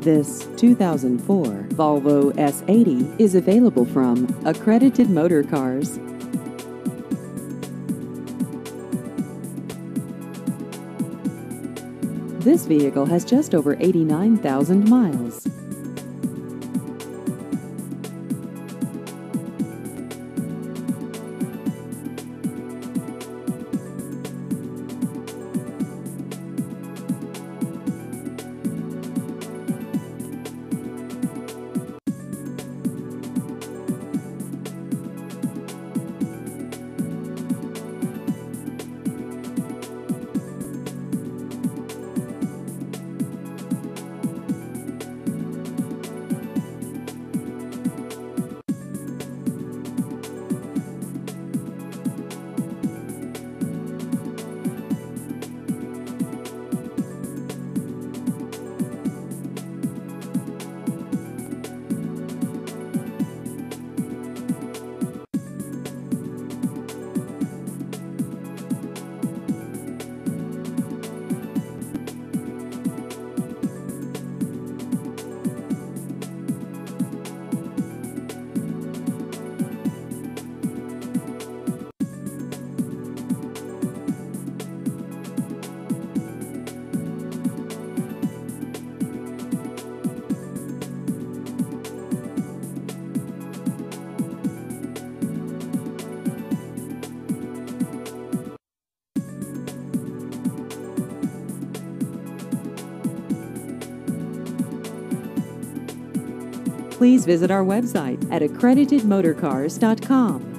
This 2004 Volvo S80 is available from Accredited Motorcars. This vehicle has just over 89,000 miles. Please visit our website at accreditedmotorcars.com.